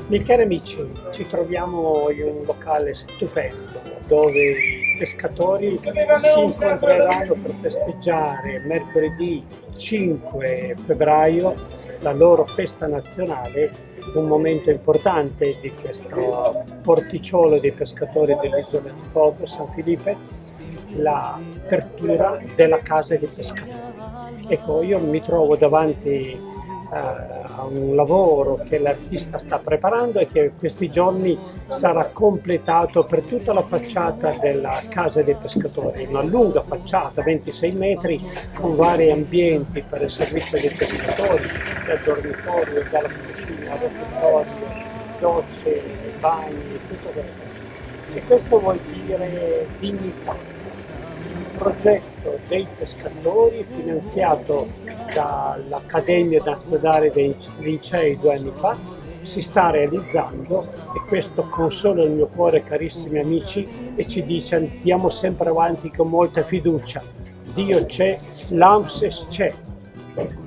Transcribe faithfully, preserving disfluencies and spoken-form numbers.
Miei cari amici, ci troviamo in un locale stupendo dove i pescatori si incontreranno per festeggiare mercoledì cinque febbraio la loro festa nazionale, un momento importante di questo porticciolo dei pescatori dell'isola di Fogo, San Filipe, l'apertura della casa dei pescatori. Ecco, io mi trovo davanti a un lavoro che l'artista sta preparando e che questi giorni sarà completato per tutta la facciata della casa dei pescatori, una lunga facciata, ventisei metri, con vari ambienti per il servizio dei pescatori, dal dormitorio, dalla cucina, all'officiorio, docce, bagni, tutto questo. E questo vuol dire dignità. Il progetto dei pescatori, finanziato dall'Accademia Nazionale dei Lincei due anni fa, si sta realizzando, e questo consola il mio cuore, carissimi amici, e ci dice: andiamo sempre avanti con molta fiducia. Dio c'è, l'A M S E S c'è.